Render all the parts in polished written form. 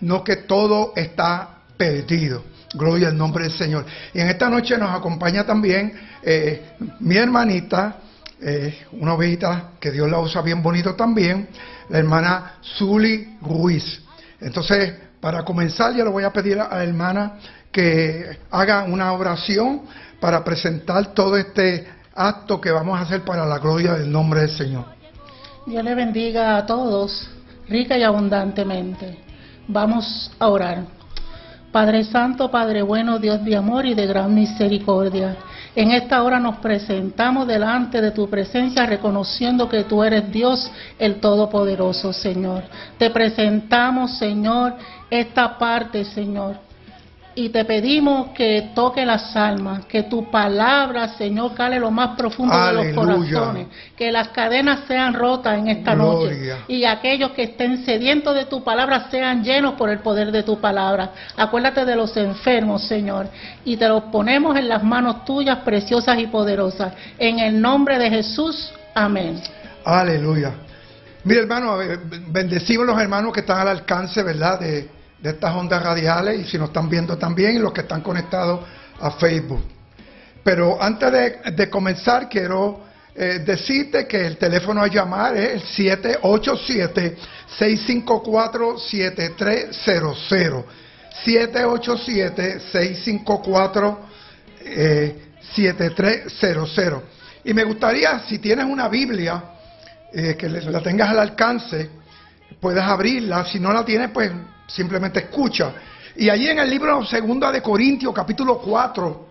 no que todo está perdido. Gloria al nombre del Señor. Y en esta noche nos acompaña también mi hermanita, una ovejita que Dios la usa bien bonito también, la hermana Zuli Ruiz. Entonces, para comenzar, yo le voy a pedir a la hermana que haga una oración para presentar todo este acto que vamos a hacer para la gloria del nombre del Señor. Dios le bendiga a todos, rica y abundantemente. Vamos a orar. Padre Santo, Padre bueno, Dios de amor y de gran misericordia, en esta hora nos presentamos delante de tu presencia reconociendo que tú eres Dios el Todopoderoso, Señor. Te presentamos, Señor, esta parte, Señor, y te pedimos que toque las almas, que tu palabra, Señor, cale lo más profundo de los corazones, que las cadenas sean rotas en esta noche, y aquellos que estén sedientos de tu palabra sean llenos por el poder de tu palabra. Acuérdate de los enfermos, Señor, y te los ponemos en las manos tuyas, preciosas y poderosas. En el nombre de Jesús, amén. Aleluya. Mire, hermano, bendecimos los hermanos que están al alcance, ¿verdad?, de estas ondas radiales, y si nos están viendo también, y los que están conectados a Facebook. Pero antes de comenzar, quiero decirte que el teléfono a llamar es el 787-654-7300. 787-654-7300. Y me gustaría, si tienes una Biblia, que la tengas al alcance, puedes abrirla. Si no la tienes, pues simplemente escucha. Y allí en el libro 2 de Corintios, capítulo 4,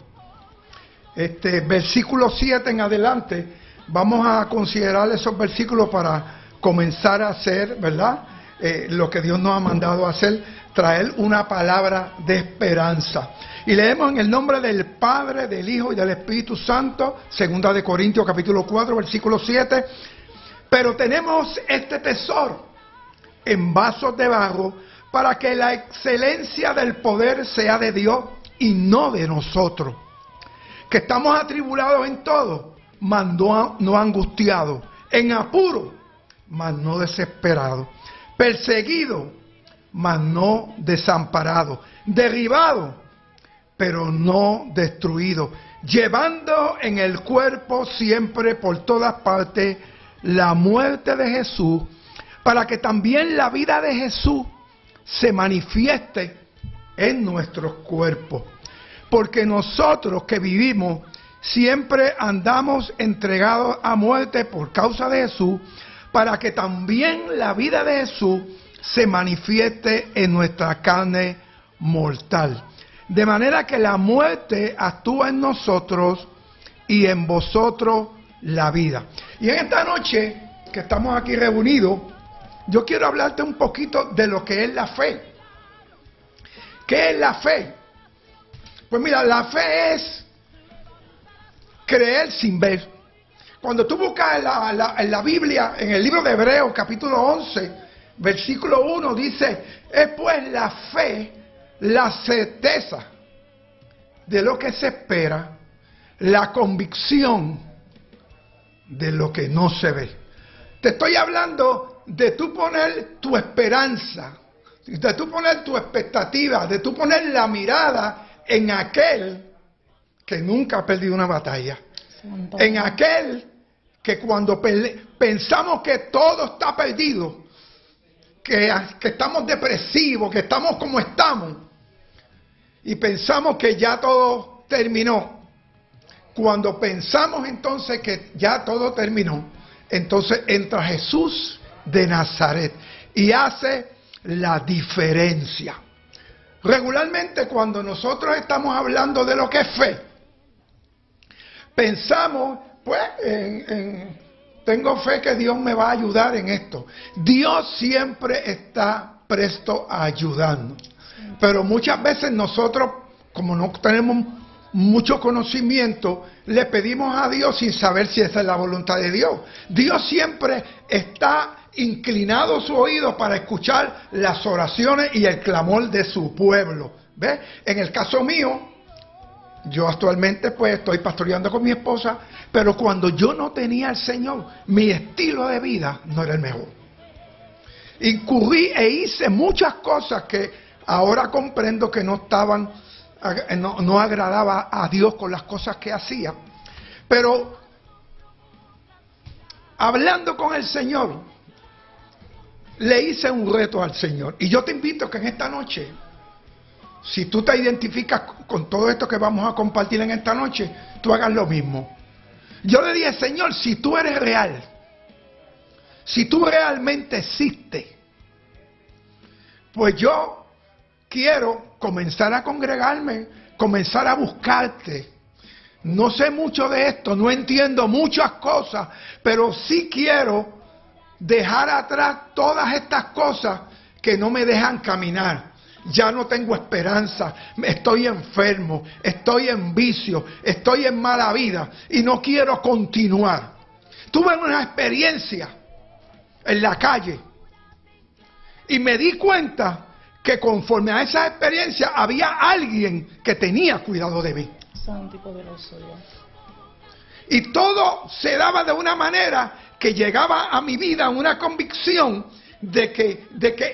versículo 7 en adelante, vamos a considerar esos versículos para comenzar a hacer, ¿verdad?, lo que Dios nos ha mandado a hacer, traer una palabra de esperanza. Y leemos en el nombre del Padre, del Hijo y del Espíritu Santo, 2 de Corintios, capítulo 4, versículo 7. Pero tenemos este tesoro en vasos de barro, para que la excelencia del poder sea de Dios y no de nosotros, que estamos atribulados en todo, mas no angustiados, en apuro, mas no desesperados, perseguidos, mas no desamparados, derribados, pero no destruidos, llevando en el cuerpo siempre por todas partes la muerte de Jesús, para que también la vida de Jesús se manifieste en nuestros cuerpos. Porque nosotros que vivimos siempre andamos entregados a muerte por causa de Jesús, para que también la vida de Jesús se manifieste en nuestra carne mortal. De manera que la muerte actúa en nosotros y en vosotros la vida. Y en esta noche que estamos aquí reunidos, yo quiero hablarte un poquito de lo que es la fe. ¿Qué es la fe? Pues mira, la fe es creer sin ver. Cuando tú buscas en la Biblia, en el libro de Hebreos, capítulo 11, versículo 1, dice: es pues la fe, la certeza de lo que se espera, la convicción de lo que no se ve. Te estoy hablando de tú poner tu esperanza, de tú poner tu expectativa, de tú poner la mirada en aquel que nunca ha perdido una batalla, en aquel que cuando pensamos que todo está perdido, que estamos depresivos, que estamos como estamos, y pensamos que ya todo terminó. Cuando pensamos entonces que ya todo terminó, entonces entra Jesús de Nazaret y hace la diferencia. Regularmente, cuando nosotros estamos hablando de lo que es fe, pensamos, pues, tengo fe que Dios me va a ayudar en esto. Dios siempre está presto a ayudarnos. Pero muchas veces nosotros, como no tenemos mucho conocimiento, le pedimos a Dios sin saber si esa es la voluntad de Dios. Dios siempre está inclinado su oído para escuchar las oraciones y el clamor de su pueblo. ¿Ves? En el caso mío, yo actualmente pues estoy pastoreando con mi esposa, pero cuando yo no tenía al Señor, mi estilo de vida no era el mejor. incurrí e hice muchas cosas que ahora comprendo que no estaban, no agradaba a Dios con las cosas que hacía. Pero hablando con el Señor, le hice un reto al Señor. Y yo te invito a que en esta noche, si tú te identificas con todo esto que vamos a compartir en esta noche, tú hagas lo mismo. Yo le dije, Señor, si tú eres real, si tú realmente existes, pues yo quiero comenzar a congregarme, comenzar a buscarte. No sé mucho de esto, no entiendo muchas cosas, pero sí quiero dejar atrás todas estas cosas que no me dejan caminar. Ya no tengo esperanza, estoy enfermo, estoy en vicio, estoy en mala vida y no quiero continuar. Tuve una experiencia en la calle y me di cuenta que conforme a esa experiencia había alguien que tenía cuidado de mí. Santo y poderoso Dios. Y todo se daba de una manera que llegaba a mi vida una convicción de que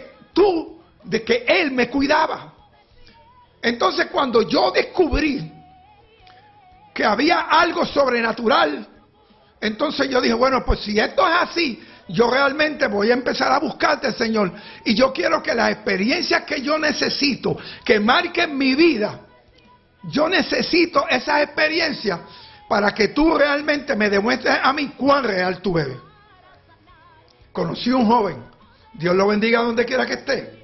Él me cuidaba. Entonces, cuando yo descubrí que había algo sobrenatural, entonces yo dije, bueno, pues si esto es así, yo realmente voy a empezar a buscarte, Señor. Y yo quiero que las experiencias que yo necesito, que marquen mi vida, yo necesito esas experiencias para que tú realmente me demuestres a mí cuán real tú eres. Conocí a un joven, Dios lo bendiga donde quiera que esté.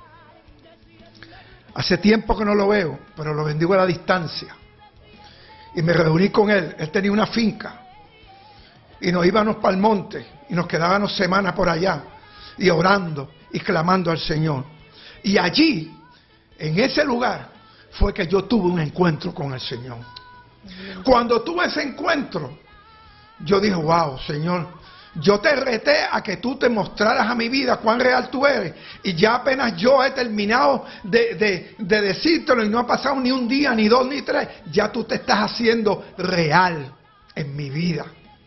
Hace tiempo que no lo veo, pero lo bendigo a la distancia. Y me reuní con él. Él tenía una finca. Y nos íbamos para el monte. Y nos quedábamos semanas por allá. Y orando y clamando al Señor. Y allí, en ese lugar, fue que yo tuve un encuentro con el Señor. Cuando tuve ese encuentro, yo dije, wow, Señor, yo te reté a que tú te mostraras a mi vida cuán real tú eres. Y ya apenas yo he terminado de decírtelo y no ha pasado ni un día, ni dos, ni tres. Ya tú te estás haciendo real en mi vida.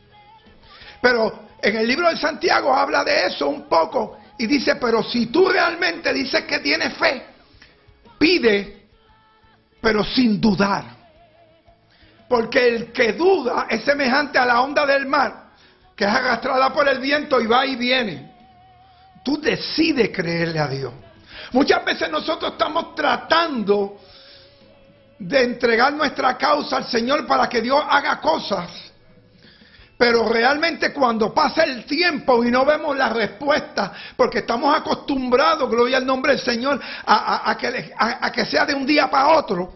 Pero en el libro de Santiago habla de eso un poco. Y dice, pero si tú realmente dices que tienes fe, pide, pero sin dudar. Porque el que duda es semejante a la onda del mar, que es arrastrada por el viento y va y viene. Tú decides creerle a Dios. Muchas veces nosotros estamos tratando de entregar nuestra causa al Señor para que Dios haga cosas, pero realmente cuando pasa el tiempo y no vemos la respuesta, porque estamos acostumbrados, gloria al nombre del Señor, a que sea de un día para otro,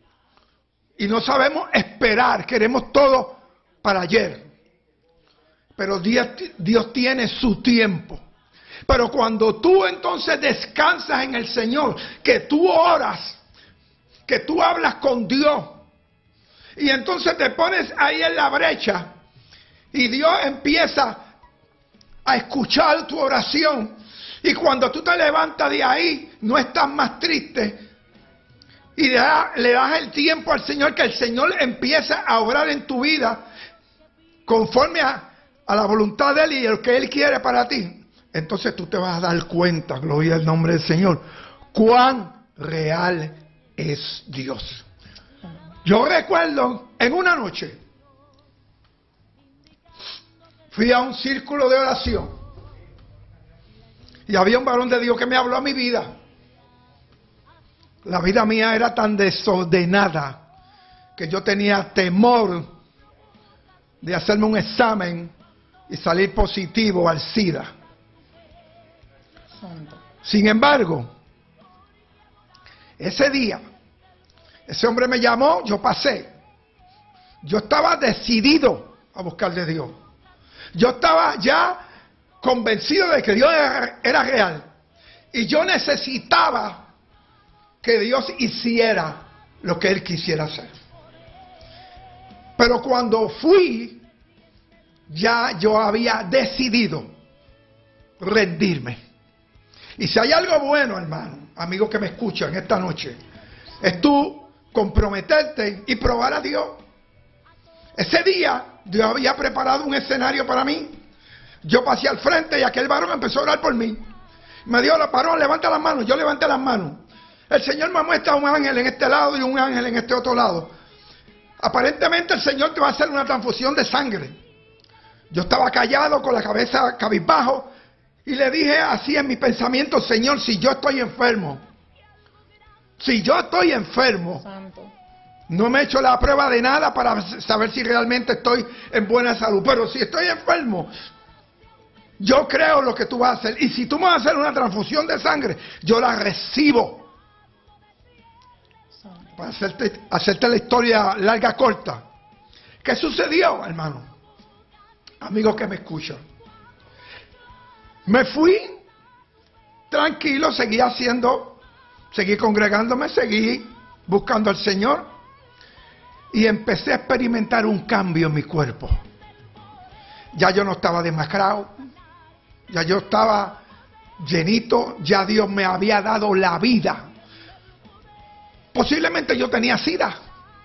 y no sabemos esperar, queremos todo para ayer. Pero Dios tiene su tiempo. Pero cuando tú entonces descansas en el Señor, que tú oras, que tú hablas con Dios, y entonces te pones ahí en la brecha, y Dios empieza a escuchar tu oración, y cuando tú te levantas de ahí, no estás más triste, y le das el tiempo al Señor, que el Señor empieza a obrar en tu vida, conforme a la voluntad de Él y lo que Él quiere para ti. Entonces tú te vas a dar cuenta, gloria al nombre del Señor, cuán real es Dios. Yo recuerdo en una noche fui a un círculo de oración y había un varón de Dios que me habló a mi vida. La vida mía era tan desordenada que yo tenía temor de hacerme un examen y salir positivo al SIDA. Sin embargo, ese día, ese hombre me llamó, yo pasé. Yo estaba decidido a buscar de Dios. Yo estaba ya convencido de que Dios era real. Y yo necesitaba que Dios hiciera lo que Él quisiera hacer. Pero cuando fui, ya yo había decidido rendirme. Y si hay algo bueno, hermano, amigo que me escuchan esta noche, es tú comprometerte y probar a Dios. Ese día Dios había preparado un escenario para mí. Yo pasé al frente y aquel varón empezó a orar por mí. Me dio la parón, levanta las manos. Yo levanté las manos. El Señor me muestra un ángel en este lado y un ángel en este otro lado. Aparentemente el Señor te va a hacer una transfusión de sangre. Yo estaba callado con la cabeza cabizbajo y le dije así en mi pensamiento: Señor, si yo estoy enfermo, Santo. no me he hecho la prueba de nada para saber si realmente estoy en buena salud, pero si estoy enfermo, yo creo lo que tú vas a hacer. Y si tú me vas a hacer una transfusión de sangre, yo la recibo. Para hacerte la historia larga, corta. ¿Qué sucedió, hermano? Amigos que me escuchan. Me fui tranquilo, seguí congregándome, seguí buscando al Señor. Y empecé a experimentar un cambio en mi cuerpo. Ya yo no estaba demacrado. Ya yo estaba llenito. Ya Dios me había dado la vida. Posiblemente yo tenía sida.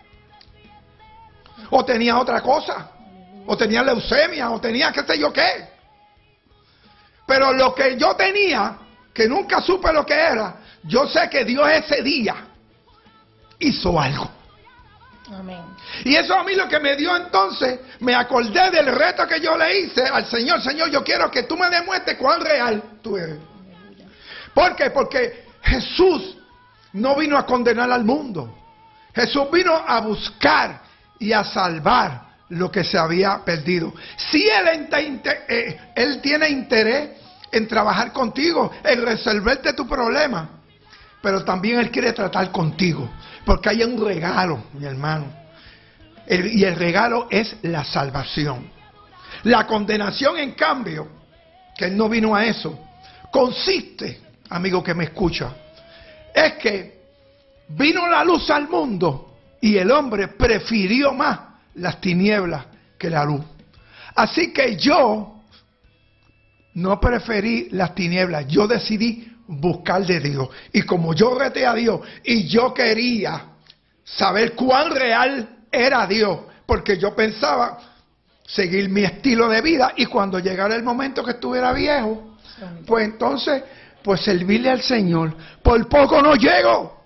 O tenía otra cosa. O tenía leucemia. O tenía qué sé yo qué. Pero lo que yo tenía, que nunca supe lo que era, yo sé que Dios ese día hizo algo. Amén. Y eso a mí lo que me dio entonces, me acordé del reto que yo le hice al Señor. Señor, yo quiero que tú me demuestres cuán real tú eres. ¿Por qué? Porque Jesús no vino a condenar al mundo. Jesús vino a buscar y a salvar lo que se había perdido. Si Él tiene interés en trabajar contigo, en resolverte tu problema, pero también Él quiere tratar contigo, porque hay un regalo, mi hermano, y el regalo es la salvación. La condenación, en cambio, que Él no vino a eso, consiste, amigo que me escucha, es que vino la luz al mundo y el hombre prefirió más las tinieblas que la luz. Así que yo no preferí las tinieblas, yo decidí buscar de Dios. Y como yo reté a Dios y yo quería saber cuán real era Dios, porque yo pensaba seguir mi estilo de vida y cuando llegara el momento que estuviera viejo, pues entonces, pues servirle al Señor. Por poco no llego.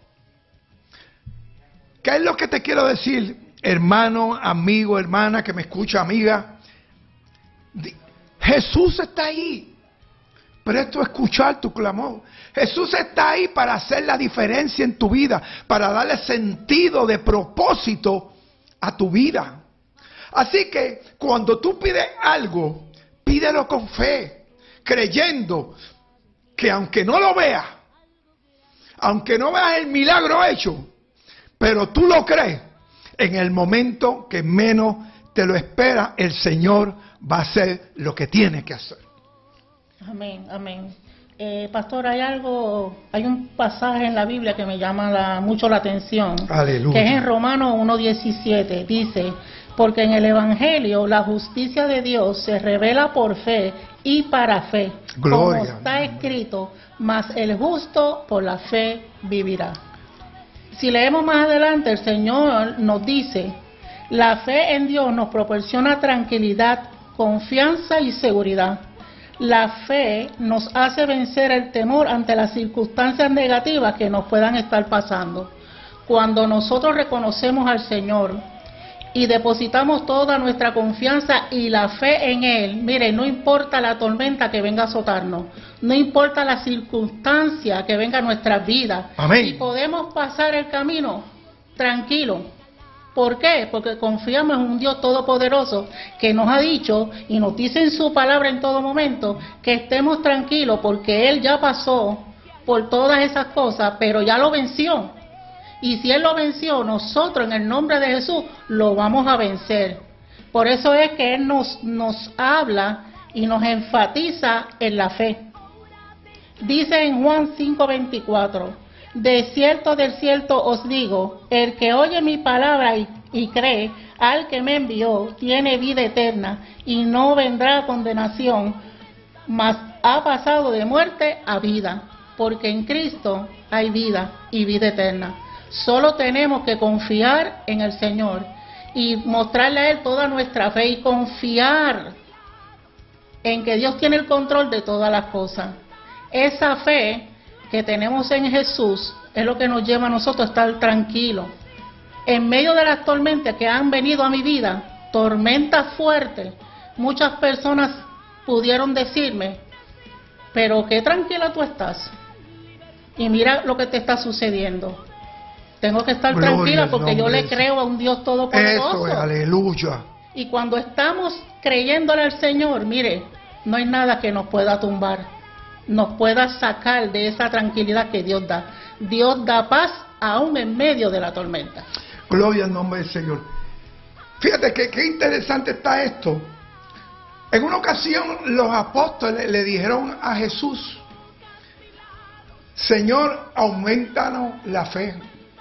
¿Qué es lo que te quiero decir, hermano, amigo, hermana que me escucha, amiga? Jesús está ahí, presto a escuchar tu clamor. Jesús está ahí para hacer la diferencia en tu vida, para darle sentido de propósito a tu vida. Así que cuando tú pides algo, pídelo con fe, creyendo que aunque no lo veas, aunque no veas el milagro hecho, pero tú lo crees, en el momento que menos te lo espera, el Señor va a hacer lo que tiene que hacer. Amén, amén. Pastor, hay un pasaje en la Biblia que me llama mucho la atención. Aleluya. Que es en Romanos 1:17. Dice: porque en el Evangelio la justicia de Dios se revela por fe y para fe. Gloria. Como está escrito, mas el justo por la fe vivirá. Si leemos más adelante, el Señor nos dice: la fe en Dios nos proporciona tranquilidad, confianza y seguridad. La fe nos hace vencer el temor ante las circunstancias negativas que nos puedan estar pasando. Cuando nosotros reconocemos al Señor y depositamos toda nuestra confianza y la fe en Él, mire, no importa la tormenta que venga a azotarnos, no importa la circunstancia que venga a nuestras vidas, amén, y podemos pasar el camino tranquilo. ¿Por qué? Porque confiamos en un Dios todopoderoso que nos ha dicho y nos dice en su palabra en todo momento que estemos tranquilos porque Él ya pasó por todas esas cosas, pero ya lo venció. Y si Él lo venció, nosotros en el nombre de Jesús lo vamos a vencer. Por eso es que Él nos habla y nos enfatiza en la fe. Dice en Juan 5:24: de cierto os digo, el que oye mi palabra y cree al que me envió, tiene vida eterna y no vendrá a condenación, mas ha pasado de muerte a vida, porque en Cristo hay vida y vida eterna. Solo tenemos que confiar en el Señor y mostrarle a Él toda nuestra fe y confiar en que Dios tiene el control de todas las cosas. Esa fe que tenemos en Jesús es lo que nos lleva a nosotros a estar tranquilos. En medio de las tormentas que han venido a mi vida, tormentas fuertes, muchas personas pudieron decirme, pero qué tranquila tú estás. Y mira lo que te está sucediendo. Tengo que estar tranquila porque yo le creo a un Dios todopoderoso. Eso es, aleluya. Y cuando estamos creyéndole al Señor, mire, no hay nada que nos pueda tumbar, nos pueda sacar de esa tranquilidad que Dios da. Dios da paz aún en medio de la tormenta. Gloria al nombre del Señor. Fíjate que qué interesante está esto. En una ocasión los apóstoles le dijeron a Jesús, Señor, aumentanos la fe.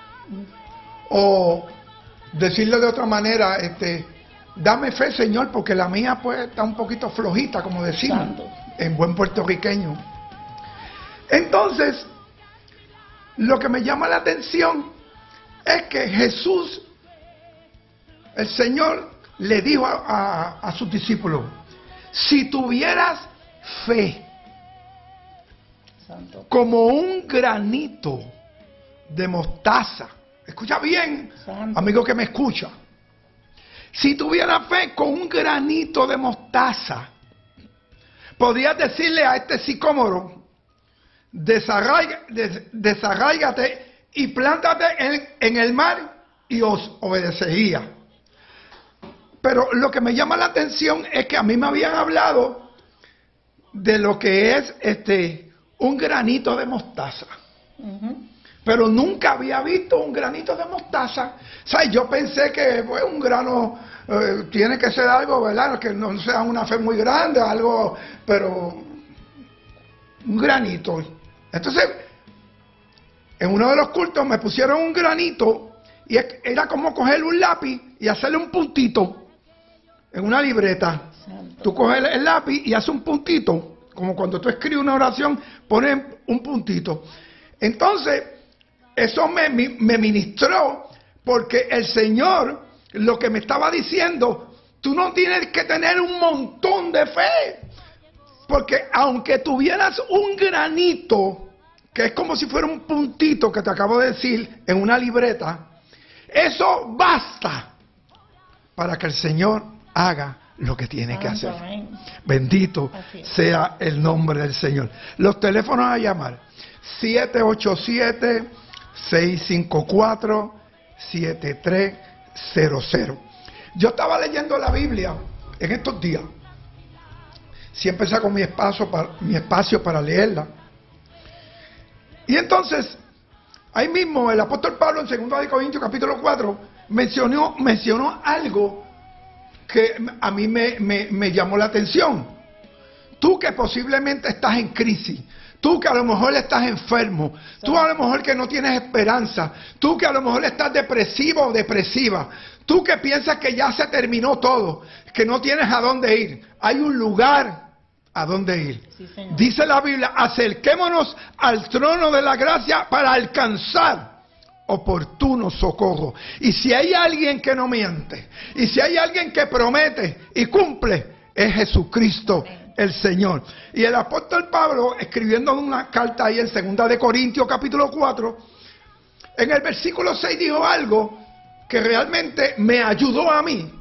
O decirlo de otra manera, dame fe, Señor, porque la mía pues está un poquito flojita, como decimos, Santo. En buen puertorriqueño. Entonces, lo que me llama la atención es que Jesús, el Señor, le dijo a sus discípulos, si tuvieras fe, Santo. como un granito de mostaza, escucha bien, Santo. amigo que me escucha, si tuviera fe con un granito de mostaza, podrías decirle a este sicómoro, desarráigate y plántate en el mar, y os obedecería. Pero lo que me llama la atención es que a mí me habían hablado de lo que es un granito de mostaza. Pero nunca había visto un granito de mostaza. O sea, yo pensé que pues, un grano tiene que ser algo, ¿verdad? Que no sea una fe muy grande, algo, pero un granito. Entonces, en uno de los cultos me pusieron un granito y era como coger un lápiz y hacerle un puntito en una libreta. Santo. Tú coges el lápiz y haces un puntito, como cuando tú escribes una oración, pones un puntito. Entonces, eso me ministró, porque el Señor lo que me estaba diciendo, tú no tienes que tener un montón de fe, porque aunque tuvieras un granito, que es como si fuera un puntito que te acabo de decir en una libreta, eso basta para que el Señor haga lo que tiene que hacer. Amén. Bendito Así es. sea el nombre del Señor. Los teléfonos a llamar: 787-654-7300. Yo estaba leyendo la Biblia en estos días. Siempre saco mi espacio para leerla. Y entonces, ahí mismo el apóstol Pablo en 2 Corintios capítulo 4 mencionó algo que a mí me llamó la atención. Tú que posiblemente estás en crisis, tú que a lo mejor estás enfermo, tú a lo mejor que no tienes esperanza, tú que a lo mejor estás depresivo o depresiva, tú que piensas que ya se terminó todo, que no tienes a dónde ir, hay un lugar a dónde ir. Sí, Señor. Dice la Biblia, acerquémonos al trono de la gracia para alcanzar oportuno socorro. Y si hay alguien que no miente, y si hay alguien que promete y cumple, es Jesucristo el Señor. Y el apóstol Pablo, escribiendo una carta ahí en 2 Corintios capítulo 4, en el versículo 6 dijo algo que realmente me ayudó a mí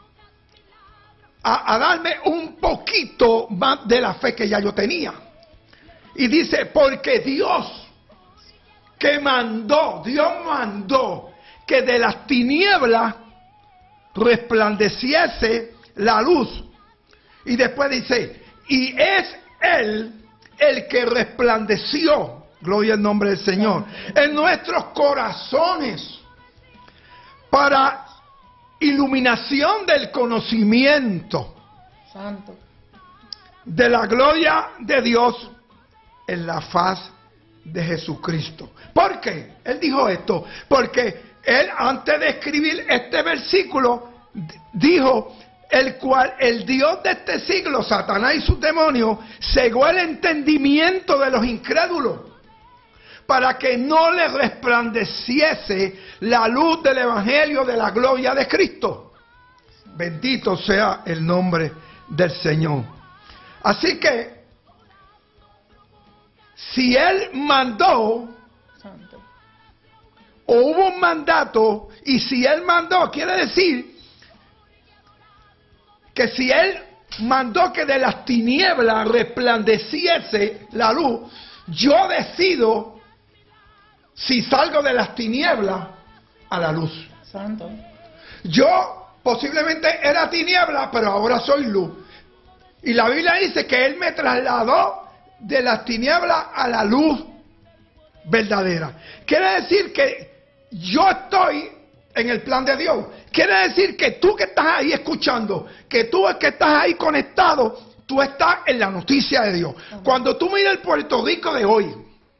a darme un poquito más de la fe que ya yo tenía. Y dice, porque Dios mandó que de las tinieblas resplandeciese la luz. Y después dice, y es Él el que resplandeció, gloria al nombre del Señor, en nuestros corazones para iluminación del conocimiento Santo. de la gloria de Dios en la faz de Jesucristo. ¿Por qué? Él dijo esto, porque él antes de escribir este versículo dijo, el cual el Dios de este siglo, Satanás y sus demonios, cegó el entendimiento de los incrédulos para que no le resplandeciese la luz del evangelio de la gloria de Cristo. Bendito sea el nombre del Señor. Así que si Él mandó, Santo. o hubo un mandato, y si Él mandó, quiere decir que si Él mandó que de las tinieblas resplandeciese la luz, yo decido si salgo de las tinieblas a la luz. Santo. Yo posiblemente era tiniebla, pero ahora soy luz. Y la Biblia dice que Él me trasladó de las tinieblas a la luz verdadera. Quiere decir que yo estoy en el plan de Dios. Quiere decir que tú que estás ahí escuchando, que tú que estás ahí conectado, tú estás en la noticia de Dios. Cuando tú miras el Puerto Rico de hoy,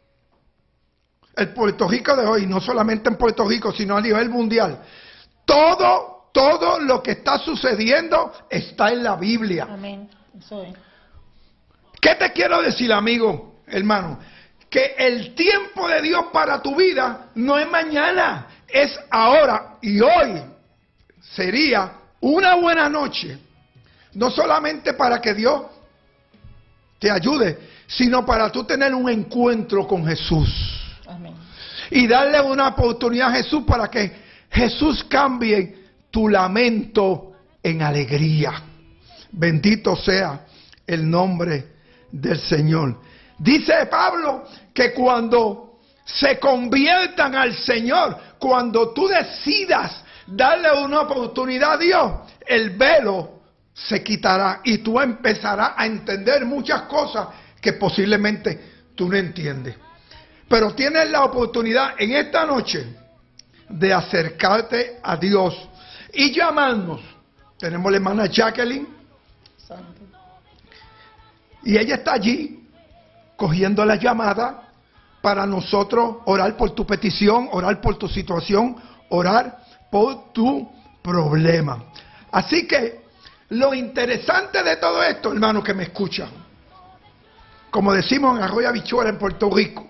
no solamente en Puerto Rico, sino a nivel mundial, todo lo que está sucediendo está en la Biblia. Amén. Eso es. ¿Qué te quiero decir, amigo, hermano? Que el tiempo de Dios para tu vida no es mañana, es ahora. Y hoy sería una buena noche, no solamente para que Dios te ayude, sino para tú tener un encuentro con Jesús. Amén. Y darle una oportunidad a Jesús para que Jesús cambie tu lamento en alegría. Bendito sea el nombre del Señor. Dice Pablo que cuando se conviertan al Señor, cuando tú decidas darle una oportunidad a Dios, el velo se quitará y tú empezarás a entender muchas cosas que posiblemente tú no entiendes. Pero tienes la oportunidad en esta noche de acercarte a Dios y llamarnos. Tenemos la hermana Jacqueline. Santo. Y ella está allí cogiendo la llamada para nosotros orar por tu petición, orar por tu situación, orar por tu problema. Así que lo interesante de todo esto, hermanos que me escuchan, como decimos en Arroyo Habichuela en Puerto Rico,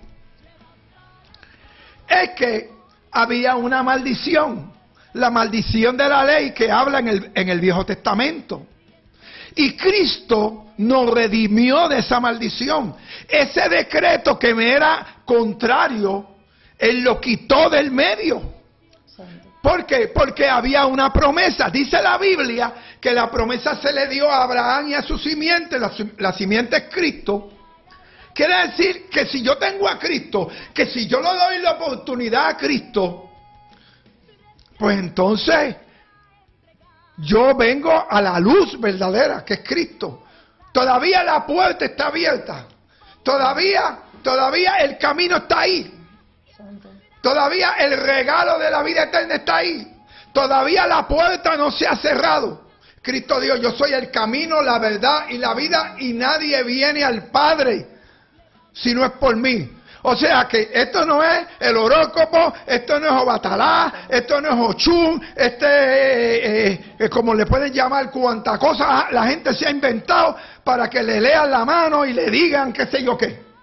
es que había una maldición, la maldición de la ley que habla en el Viejo Testamento. Y Cristo nos redimió de esa maldición. Ese decreto que me era contrario, Él lo quitó del medio. ¿Por qué? Porque había una promesa. Dice la Biblia que la promesa se le dio a Abraham y a su simiente. La simiente es Cristo. Quiere decir que si yo tengo a Cristo, que si yo le doy la oportunidad a Cristo, pues entonces yo vengo a la luz verdadera, que es Cristo. Todavía la puerta está abierta. Todavía el camino está ahí. Todavía el regalo de la vida eterna está ahí. Todavía la puerta no se ha cerrado. Cristo dijo, yo soy el camino, la verdad y la vida, y nadie viene al Padre si no es por mí. O sea que esto no es el horóscopo, esto no es Obatalá, esto no es Ochún, como le pueden llamar, cuanta cosa la gente se ha inventado para que le lean la mano y le digan qué sé yo qué.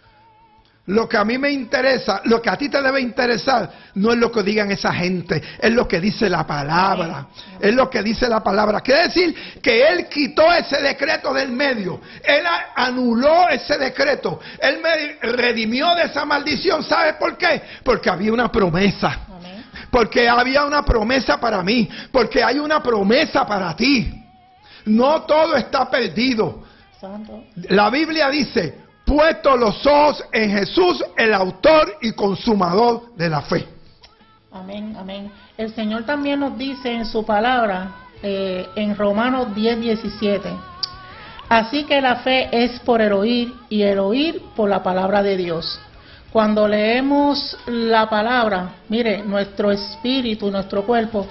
Lo que a mí me interesa, lo que a ti te debe interesar, no es lo que digan esa gente, es lo que dice la palabra. Es lo que dice la palabra. Quiere decir que Él quitó ese decreto del medio. Él anuló ese decreto. Él me redimió de esa maldición. ¿Sabes por qué? Porque había una promesa. Porque había una promesa para mí. Porque hay una promesa para ti. No todo está perdido. La Biblia dice, puesto los ojos en Jesús, el autor y consumador de la fe. Amén, amén. El Señor también nos dice en su palabra, en Romanos 10:17, así que la fe es por el oír y el oír por la palabra de Dios. Cuando leemos la palabra, mire, nuestro espíritu, nuestro cuerpo,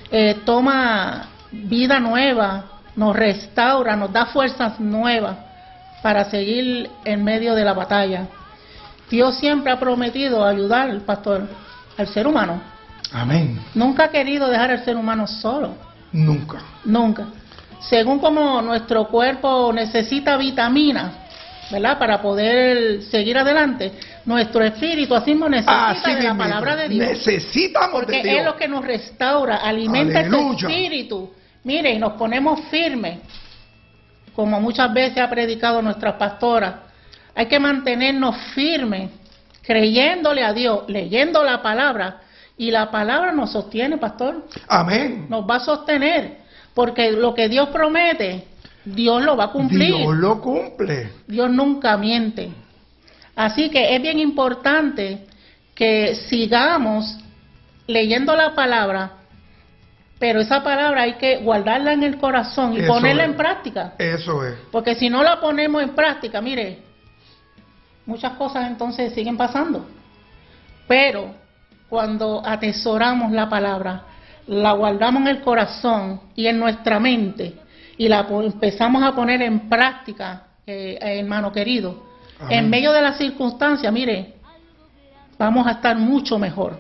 toma vida nueva, nos restaura, nos da fuerzas nuevas para seguir en medio de la batalla. Dios siempre ha prometido ayudar, pastor, al ser humano. Amén. Nunca ha querido dejar al ser humano solo. Nunca. Nunca. Según como nuestro cuerpo necesita vitaminas, ¿verdad? Para poder seguir adelante, nuestro espíritu así mismo necesita de la palabra de Dios. Necesitamos porque de Dios. es lo que nos restaura, alimenta ese espíritu. Mire, y nos ponemos firmes. Como muchas veces ha predicado nuestra pastora, Hay que mantenernos firmes, creyéndole a Dios, leyendo la palabra, y la palabra nos sostiene, pastor. Amén. Nos va a sostener, porque lo que Dios promete, Dios lo va a cumplir. Dios lo cumple. Dios nunca miente. Así que es bien importante que sigamos leyendo la palabra, pero esa palabra hay que guardarla en el corazón y Eso ponerla es. en práctica. Eso es. Porque si no la ponemos en práctica, mire, muchas cosas entonces siguen pasando. Pero cuando atesoramos la palabra, la guardamos en el corazón y en nuestra mente y la empezamos a poner en práctica, hermano querido, Amén. en medio de las circunstancias, mire, vamos a estar mucho mejor.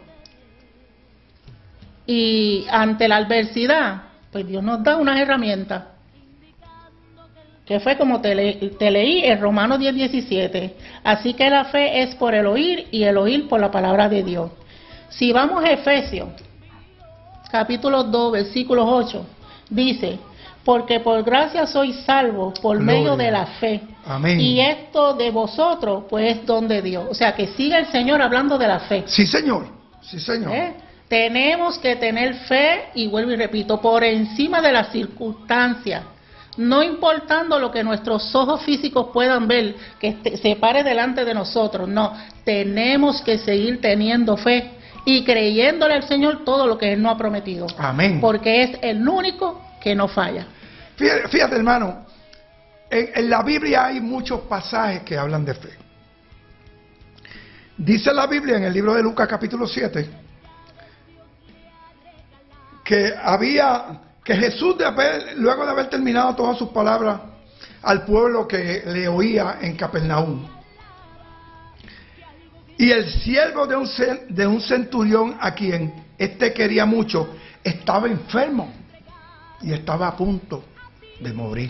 Y ante la adversidad, pues Dios nos da unas herramientas, que fue como te leí en Romanos 10:17. Así que la fe es por el oír y el oír por la palabra de Dios. Si vamos a Efesios, capítulo 2, versículos 8, dice, porque por gracia sois salvos por Gloria. medio de la fe. Amén. Y esto de vosotros, pues es don de Dios. O sea, que sigue el Señor hablando de la fe. Sí, Señor. Sí, Señor. Tenemos que tener fe, y vuelvo y repito, por encima de las circunstancias. No importando lo que nuestros ojos físicos puedan ver, que se pare delante de nosotros. No, tenemos que seguir teniendo fe y creyéndole al Señor todo lo que Él nos ha prometido. Amén. Porque es el único que no falla. Fíjate, hermano, en la Biblia hay muchos pasajes que hablan de fe. Dice la Biblia en el libro de Lucas capítulo 7 que Jesús, luego de haber terminado todas sus palabras al pueblo que le oía en Capernaum, y el siervo de un centurión a quien éste quería mucho, estaba enfermo y estaba a punto de morir.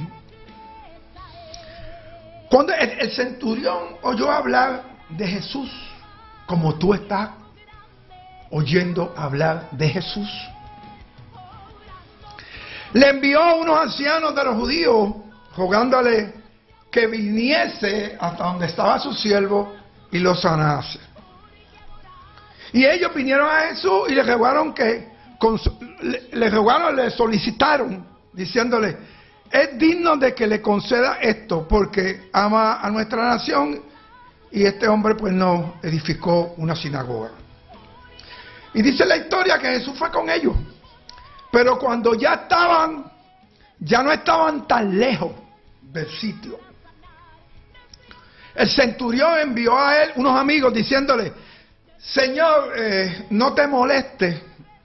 Cuando el centurión oyó hablar de Jesús, como tú estás oyendo hablar de Jesús, le envió a unos ancianos de los judíos rogándole que viniese hasta donde estaba su siervo y lo sanase. Y ellos vinieron a Jesús y le le solicitaron, diciéndole, es digno de que le conceda esto porque ama a nuestra nación, y este hombre pues nos edificó una sinagoga. Y dice la historia que Jesús fue con ellos. Pero cuando ya no estaban tan lejos del sitio, el centurión envió a él unos amigos diciéndole, Señor, no te molestes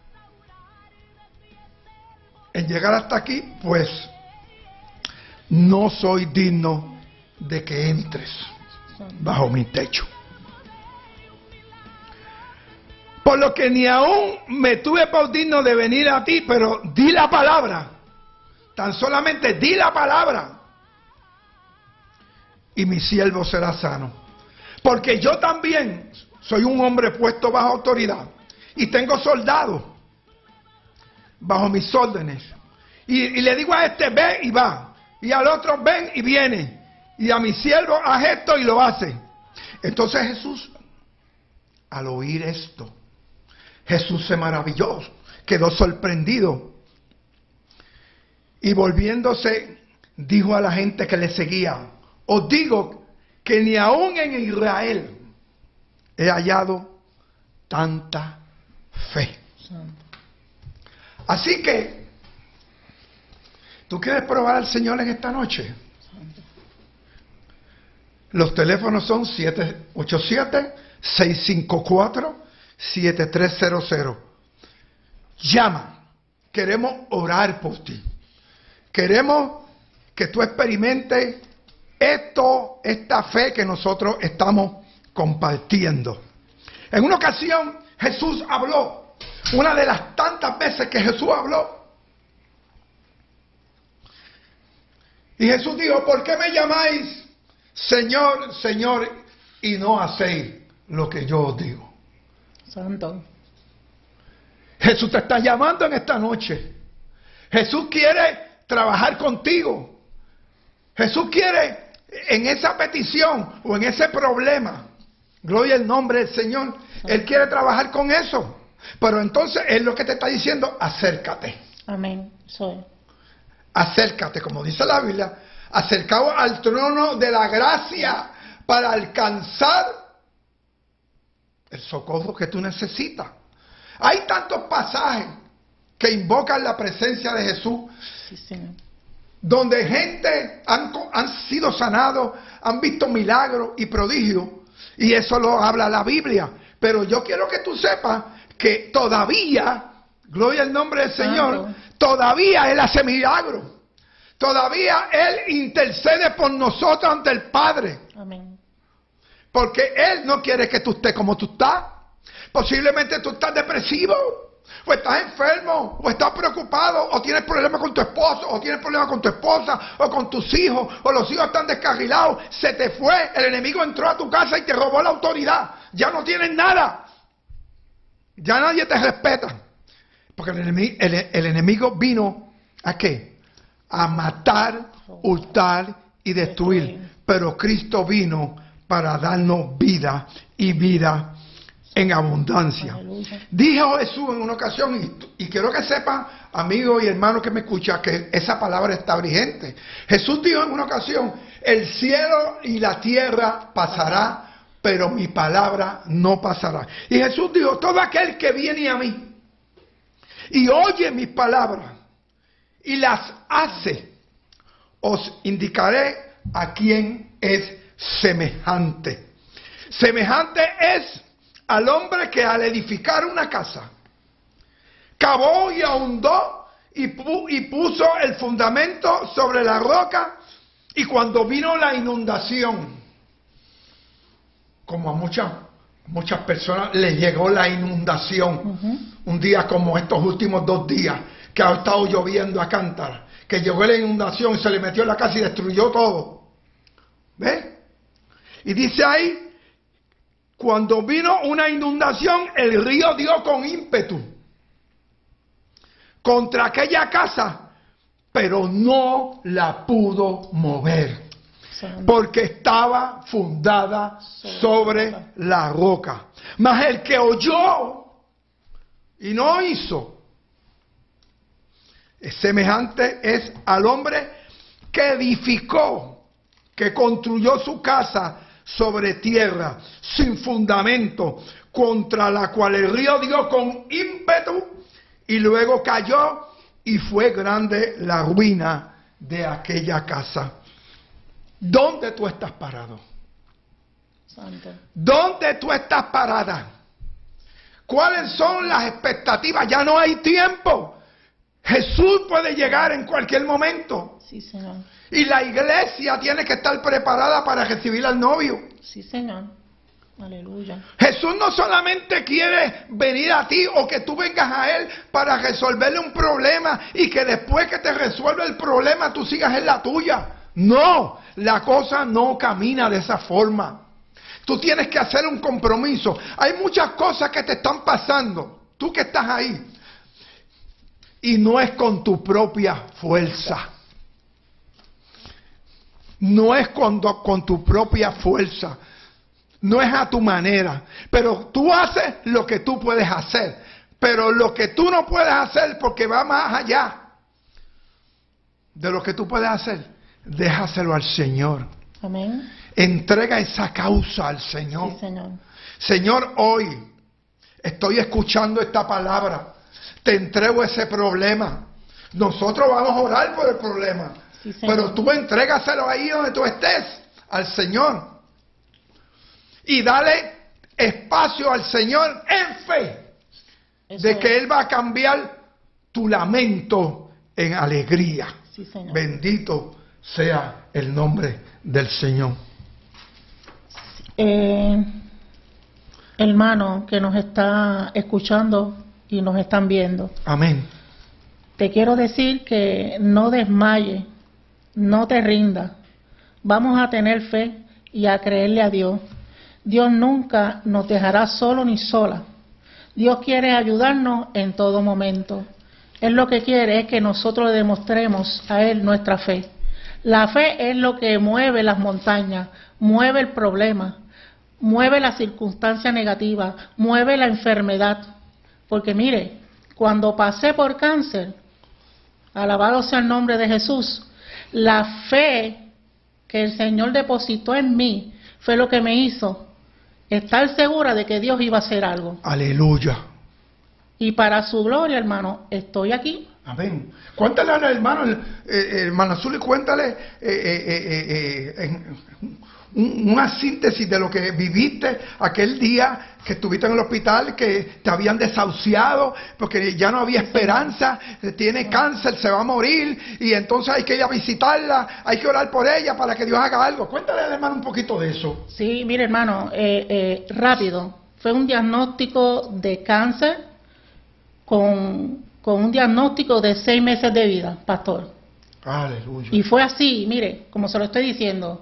en llegar hasta aquí, pues no soy digno de que entres bajo mi techo. Por lo que ni aún me tuve por digno de venir a ti, pero di la palabra, tan solamente di la palabra, y mi siervo será sano. Porque yo también soy un hombre puesto bajo autoridad, y tengo soldados bajo mis órdenes. Y le digo a este, ven y va, y al otro, ven y viene, y a mi siervo, haz esto y lo hace. Entonces Jesús, al oír esto, Jesús se maravilló, quedó sorprendido, y volviéndose dijo a la gente que le seguía, os digo que ni aún en Israel he hallado tanta fe. Así que, ¿tú quieres probar al Señor en esta noche? Los teléfonos son 787-654-7300. Llama. Queremos orar por ti. Queremos que tú experimentes esta fe que nosotros estamos compartiendo. En una ocasión Jesús habló, una de las tantas veces que Jesús habló. Y Jesús dijo, ¿por qué me llamáis Señor, Señor, y no hacéis lo que yo os digo? Santo. Jesús te está llamando en esta noche. Jesús quiere trabajar contigo. Jesús quiere en esa petición o en ese problema, gloria al nombre del Señor, Él quiere trabajar con eso. Pero entonces Él lo que te está diciendo, acércate. Amén. Soy. Acércate, como dice la Biblia, acercaos al trono de la gracia para alcanzar el socorro que tú necesitas. Hay tantos pasajes que invocan la presencia de Jesús, Sí, Señor. donde gente han sido sanados, han visto milagros y prodigios, y eso lo habla la Biblia. Pero yo quiero que tú sepas que todavía, gloria al nombre del Señor, todavía Él hace milagros. Todavía Él intercede por nosotros ante el Padre. Amén. Porque Él no quiere que tú estés como tú estás. Posiblemente tú estás depresivo, o estás enfermo, o estás preocupado, o tienes problemas con tu esposo, o tienes problemas con tu esposa, o con tus hijos, o los hijos están descarrilados, se te fue, el enemigo entró a tu casa y te robó la autoridad. Ya no tienes nada. Ya nadie te respeta. Porque el enemigo vino ¿a qué? A matar, hurtar y destruir. Pero Cristo vino para darnos vida y vida en abundancia. Aleluya. Dijo Jesús en una ocasión, y quiero que sepan, amigos y hermanos que me escuchan, que esa palabra está vigente. Jesús dijo en una ocasión, el cielo y la tierra pasará, pero mi palabra no pasará. Y Jesús dijo, todo aquel que viene a mí y oye mis palabras y las hace, os indicaré a quién es semejante. Semejante es al hombre que al edificar una casa, cavó y ahondó y puso el fundamento sobre la roca, y cuando vino la inundación, como a muchas personas le llegó la inundación, un día como estos últimos 2 días, que ha estado lloviendo a cántara, que llegó la inundación y se le metió en la casa y destruyó todo. ¿Ves? Y dice ahí, cuando vino una inundación, el río dio con ímpetu contra aquella casa, pero no la pudo mover, porque estaba fundada sobre la roca. Mas el que oyó y no hizo, semejante es al hombre que edificó, que construyó su casa sobre tierra, sin fundamento, contra la cual el río dio con ímpetu, y luego cayó, y fue grande la ruina de aquella casa. ¿Dónde tú estás parado? Santo. ¿Dónde tú estás parada? ¿Cuáles son las expectativas? Ya no hay tiempo. Jesús puede llegar en cualquier momento. Sí, Señor. Y la iglesia tiene que estar preparada para recibir al novio. Sí, Señor. Aleluya. Jesús no solamente quiere venir a ti o que tú vengas a Él para resolverle un problema y que después que te resuelva el problema tú sigas en la tuya. No, la cosa no camina de esa forma. Tú tienes que hacer un compromiso. Hay muchas cosas que te están pasando, tú que estás ahí, y no es con tu propia fuerza. No es con tu propia fuerza. No es a tu manera. Pero tú haces lo que tú puedes hacer. Pero lo que tú no puedes hacer, porque va más allá de lo que tú puedes hacer, déjaselo al Señor. Amén. Entrega esa causa al Señor. Sí, Señor. Señor, hoy estoy escuchando esta palabra. Te entrego ese problema. Nosotros vamos a orar por el problema. Sí, Señor. Pero tú entrégaselo ahí donde tú estés, al Señor. Y dale espacio al Señor en fe. Eso De que es. Él va a cambiar tu lamento en alegría. Sí, Señor. Bendito sea el nombre del Señor. Hermano que nos está escuchando y nos están viendo, Amén. te quiero decir que no desmaye, no te rindas. Vamos a tener fe y a creerle a Dios. Dios nunca nos dejará solo ni sola. Dios quiere ayudarnos en todo momento. Él lo que quiere es que nosotros le demostremos a Él nuestra fe. La fe es lo que mueve las montañas, mueve el problema, mueve la circunstancia negativa, mueve la enfermedad. Porque mire, cuando pasé por cáncer, alabado sea el nombre de Jesús, la fe que el Señor depositó en mí fue lo que me hizo estar segura de que Dios iba a hacer algo. Aleluya. Y para su gloria, hermano, estoy aquí. Amén. Cuéntale al hermano, hermana Zuli, cuéntale una síntesis de lo que viviste aquel día que estuviste en el hospital, que te habían desahuciado porque ya no había esperanza, tiene cáncer, se va a morir y entonces hay que ir a visitarla, hay que orar por ella para que Dios haga algo. Cuéntale al hermano un poquito de eso. Sí, mire hermano, rápido, fue un diagnóstico de cáncer con un diagnóstico de 6 meses de vida, pastor. Aleluya. Y fue así, mire, como se lo estoy diciendo,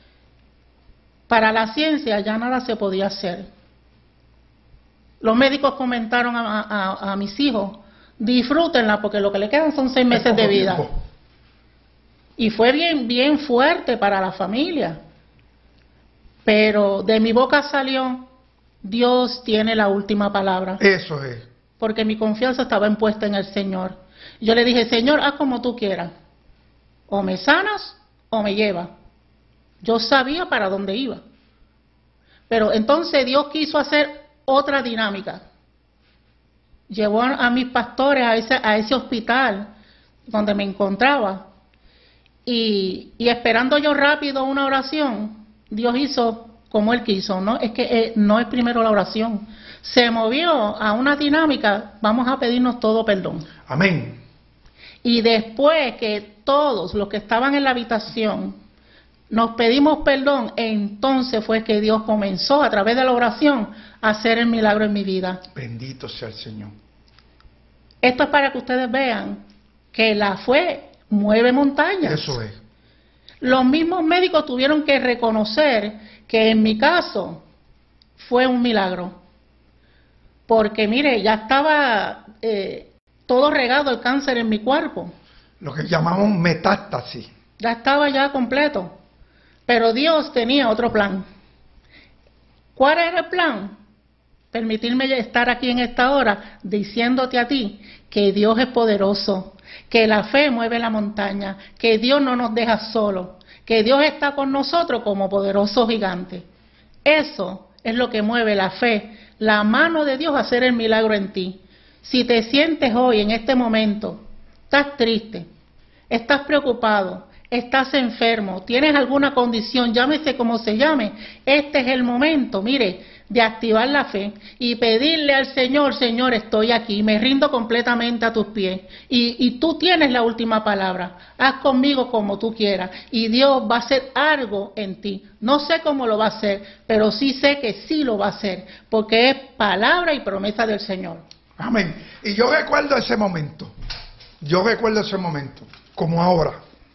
para la ciencia ya nada se podía hacer. Los médicos comentaron a mis hijos, disfrútenla porque lo que le quedan son 6 meses de vida. Tiempo. Y fue bien fuerte para la familia. Pero de mi boca salió, Dios tiene la última palabra. Eso es. Porque mi confianza estaba impuesta en el Señor. Yo le dije, Señor, haz como tú quieras. O me sanas o me llevas. Yo sabía para dónde iba. Pero entonces Dios quiso hacer otra dinámica. Llevó a mis pastores a ese hospital donde me encontraba. Y esperando yo rápido una oración, Dios hizo como Él quiso. ¿No? Es que no es primero la oración. Se movió a una dinámica, vamos a pedirnos todo perdón. Amén. Y después que todos los que estaban en la habitación nos pedimos perdón, entonces fue que Dios comenzó a través de la oración a hacer el milagro en mi vida. Bendito sea el Señor. Esto es para que ustedes vean que la fe mueve montañas. Eso es. Los mismos médicos tuvieron que reconocer que en mi caso fue un milagro. Porque mire, ya estaba todo regado el cáncer en mi cuerpo. Lo que llamamos metástasis. Ya estaba ya completo. Pero Dios tenía otro plan. ¿Cuál era el plan? Permitirme estar aquí en esta hora diciéndote a ti que Dios es poderoso, que la fe mueve la montaña, que Dios no nos deja solos, que Dios está con nosotros como poderoso gigante. Eso es lo que mueve la fe, la mano de Dios a hacer el milagro en ti. Si te sientes hoy, en este momento, estás triste, estás preocupado, estás enfermo, tienes alguna condición, llámese como se llame, este es el momento, mire, de activar la fe y pedirle al Señor, Señor, estoy aquí, me rindo completamente a tus pies y tú tienes la última palabra, haz conmigo como tú quieras y Dios va a hacer algo en ti. No sé cómo lo va a hacer, pero sí sé que sí lo va a hacer, porque es palabra y promesa del Señor. Amén. Y yo recuerdo ese momento, como ahora.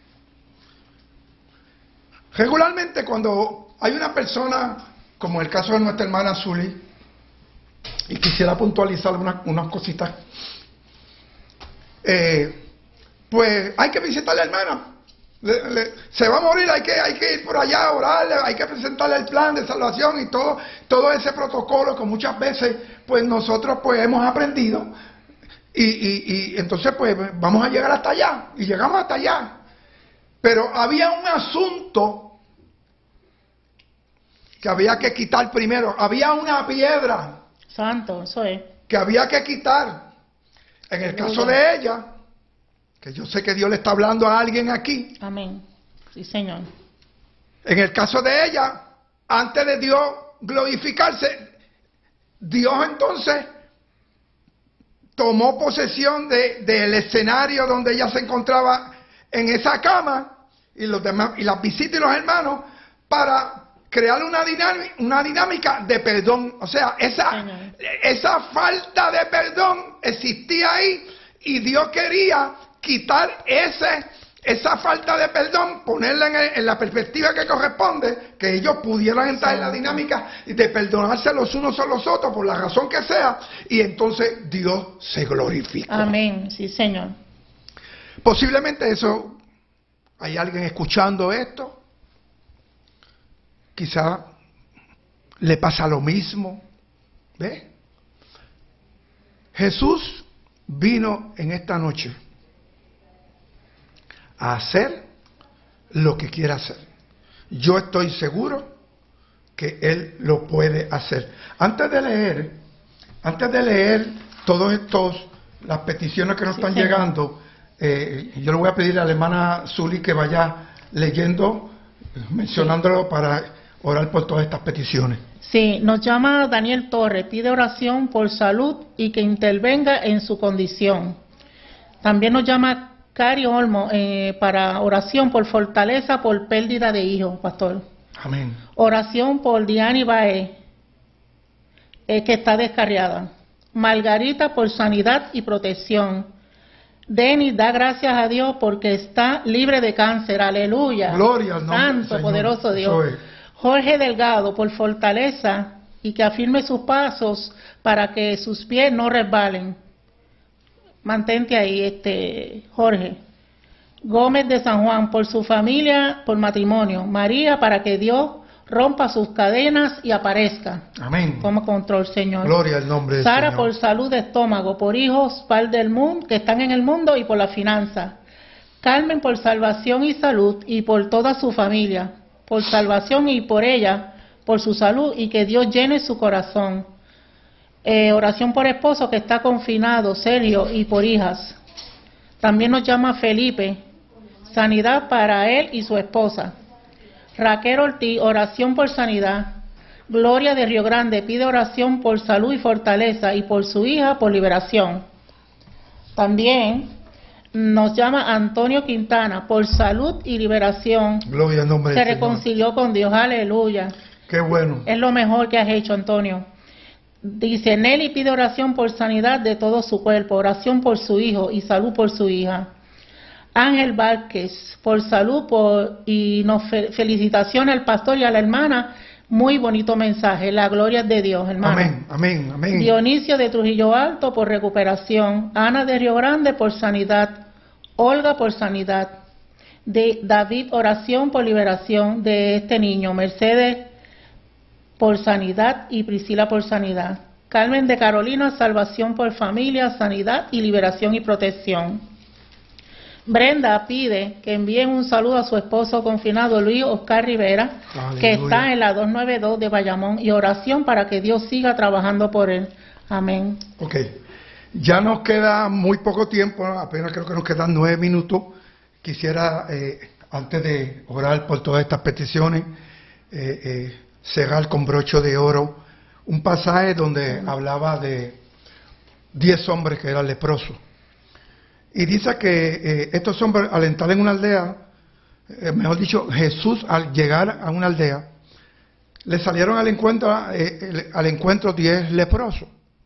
Regularmente cuando hay una persona, como el caso de nuestra hermana Zuli, y quisiera puntualizar unas cositas, pues hay que visitar a la hermana. Se va a morir, hay que ir por allá a orarle, hay que presentarle el plan de salvación y todo ese protocolo que muchas veces pues nosotros pues hemos aprendido y entonces pues vamos a llegar hasta allá y llegamos hasta allá. Pero había un asunto que había que quitar primero. Había una piedra. Santo, eso es. Que había que quitar. En el caso de ella, que yo sé que Dios le está hablando a alguien aquí. Amén. Sí, Señor. En el caso de ella, antes de Dios glorificarse, Dios entonces tomó posesión del escenario donde ella se encontraba en esa cama y los demás y las visitas y los hermanos para crear una dinámica de perdón. O sea, esa falta de perdón existía ahí y Dios quería quitar esa falta de perdón, ponerla en la perspectiva que corresponde, que ellos pudieran entrar en la dinámica de perdonarse los unos a los otros por la razón que sea, y entonces Dios se glorificó. Amén, sí, Señor. Posiblemente eso ¿Hay alguien escuchando esto? Quizá le pasa lo mismo. ¿Ve? Jesús vino en esta noche a hacer lo que quiera hacer. Yo estoy seguro que Él lo puede hacer. Antes de leer todos las peticiones que nos están llegando, yo le voy a pedir a la hermana Zuli que vaya leyendo, mencionándolo para orar por todas estas peticiones. Sí, nos llama Daniel Torres, pide oración por salud y que intervenga en su condición. También nos llama Cari Olmo para oración por fortaleza por pérdida de hijos, pastor. Amén. Oración por Diani Bae, que está descarriada. Margarita por sanidad y protección. Denis da gracias a Dios porque está libre de cáncer. Aleluya. Gloria al nombre del Santo, Señor. poderoso Dios. Jorge Delgado por fortaleza y que afirme sus pasos para que sus pies no resbalen. Mantente ahí, Jorge. Gómez de San Juan por su familia, por matrimonio. María para que Dios rompa sus cadenas y aparezca. Amén. Toma control, Señor. Gloria al nombre del Sara Señor. por salud de estómago, por hijos, par del mundo, que están en el mundo y por la finanza. Carmen por salvación y salud y por toda su familia. Por salvación y por ella, por su salud y que Dios llene su corazón. Oración por esposo que está confinado, Sergio, y por hijas. También nos llama Felipe, sanidad para él y su esposa. Raquel Ortiz, oración por sanidad. Gloria de Río Grande pide oración por salud y fortaleza y por su hija por liberación. También nos llama Antonio Quintana por salud y liberación. Gloria al nombre del Se reconcilió con Dios, aleluya. Qué bueno. Es lo mejor que has hecho, Antonio. Dice, Nelly pide oración por sanidad de todo su cuerpo, oración por su hijo y salud por su hija. Ángel Vázquez, por salud y nos felicitaciones al pastor y a la hermana. Muy bonito mensaje, la gloria es de Dios, hermano. Amén, amén, amén. Dionisio de Trujillo Alto por recuperación. Ana de Río Grande por sanidad. Olga por sanidad. De David, oración por liberación de este niño. Mercedes por sanidad y Priscila por sanidad. Carmen de Carolina, salvación por familia, sanidad y liberación y protección. Brenda pide que envíen un saludo a su esposo confinado Luis Oscar Rivera, Aleluya. que está en la 292 de Bayamón, y oración para que Dios siga trabajando por él. Amén. Ok, ya nos queda muy poco tiempo, apenas creo que nos quedan 9 minutos. Quisiera, antes de orar por todas estas peticiones, cerrar con broche de oro un pasaje donde hablaba de 10 hombres que eran leprosos. Y dice que estos hombres, al entrar en una aldea, mejor dicho, Jesús al llegar a una aldea, le salieron al encuentro 10 leprosos,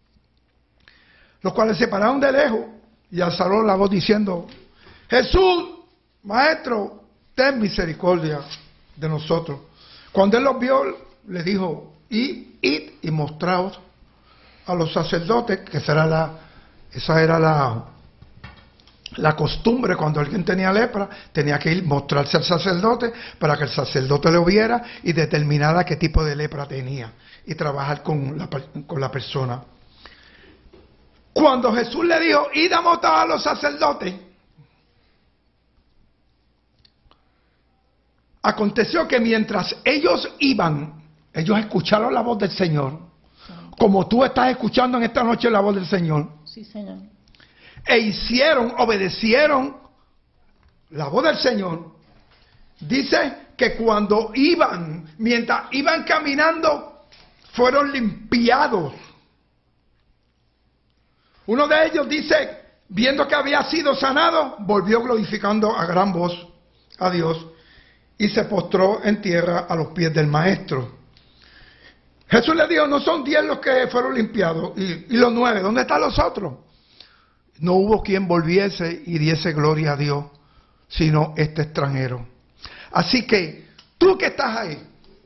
los cuales se pararon de lejos y alzaron la voz diciendo: Jesús, Maestro, ten misericordia de nosotros. Cuando él los vio, le dijo: id y mostraos a los sacerdotes, que esa era la costumbre. Cuando alguien tenía lepra, tenía que ir mostrarse al sacerdote para que el sacerdote lo viera y determinara qué tipo de lepra tenía y trabajar con la persona. Cuando Jesús le dijo: id a mostrar a los sacerdotes, aconteció que mientras ellos iban, ellos escucharon la voz del Señor, como tú estás escuchando en esta noche la voz del Señor. Sí, Señor. E obedecieron la voz del Señor. Dice que cuando mientras iban caminando, fueron limpiados. Uno de ellos dice, viendo que había sido sanado, volvió glorificando a gran voz a Dios y se postró en tierra a los pies del Maestro. Jesús le dijo: no son 10 los que fueron limpiados, y los 9, ¿dónde están los otros? No hubo quien volviese y diese gloria a Dios, sino este extranjero. Así que, tú que estás ahí,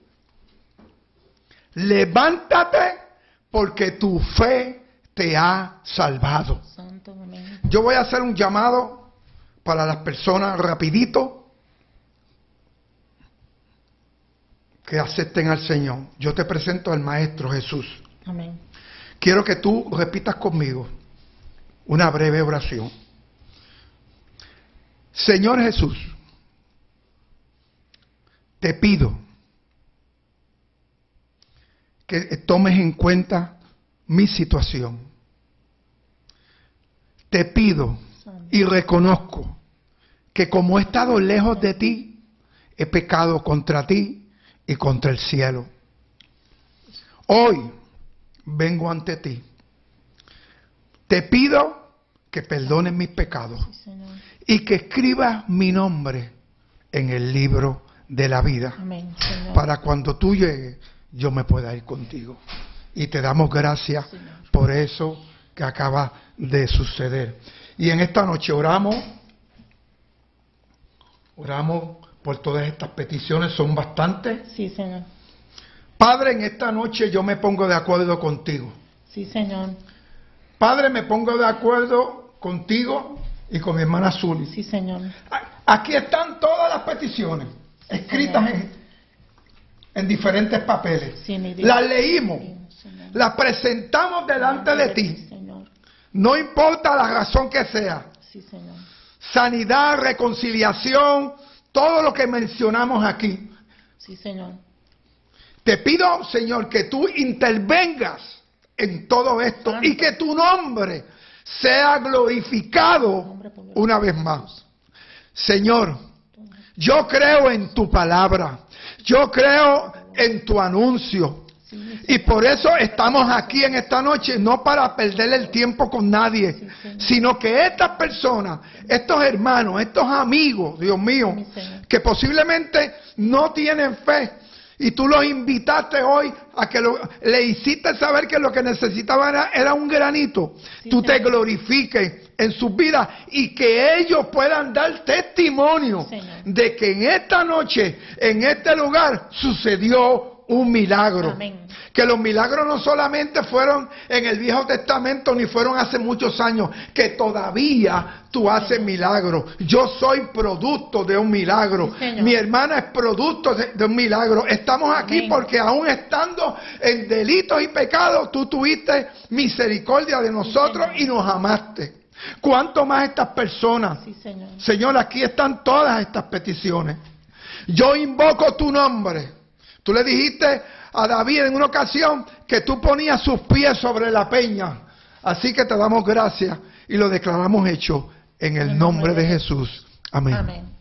levántate, porque tu fe te ha salvado. Santo, amén. Yo voy a hacer un llamado para las personas rapidito, que acepten al Señor. Yo te presento al Maestro Jesús. Amén. Quiero que tú repitas conmigo una breve oración. Señor Jesús, te pido que tomes en cuenta mi situación. Te pido y reconozco que como he estado lejos de ti, he pecado contra ti y contra el cielo. Hoy vengo ante ti. Te pido que perdones mis pecados y que escribas mi nombre en el libro de la vida. Amén, Señor. Para cuando tú llegues, yo me pueda ir contigo. Y te damos gracias, Señor, por eso que acaba de suceder. Y en esta noche oramos por todas estas peticiones, son bastantes. Sí, Señor. Padre, en esta noche yo me pongo de acuerdo contigo. Sí, Señor. Padre, me pongo de acuerdo contigo y con mi hermana Zuli. Sí, Señor. Aquí están todas las peticiones escritas en diferentes papeles. Sí, las leímos, Señor, las presentamos delante de ti. Señor. No importa la razón que sea. Sí, Señor. Sanidad, reconciliación, todo lo que mencionamos aquí. Sí, Señor. Te pido, Señor, que tú intervengas en todo esto y que tu nombre sea glorificado una vez más. Señor, yo creo en tu palabra, yo creo en tu anuncio. Y por eso estamos aquí en esta noche, no para perder el tiempo con nadie, sino que estas personas, estos hermanos, estos amigos, Dios mío, que posiblemente no tienen fe, y tú los invitaste hoy a que le hiciste saber que lo que necesitaban era un granito. Tú te glorifiques en sus vidas y que ellos puedan dar testimonio de que en esta noche, en este lugar, sucedió un milagro. Amén. Que los milagros no solamente fueron en el Viejo Testamento ni fueron hace muchos años, que todavía tú haces milagros. Yo soy producto de un milagro. Sí, mi hermana es producto de un milagro. Estamos aquí Amén. porque aún estando en delitos y pecados, tú tuviste misericordia de nosotros y nos amaste. ¿Cuánto más estas personas? Sí, Señor. Señor, aquí están todas estas peticiones. Yo invoco tu nombre. Tú le dijiste a David en una ocasión que tú ponías sus pies sobre la peña. Así que te damos gracias y lo declaramos hecho en el nombre de Jesús. Amén. Amén.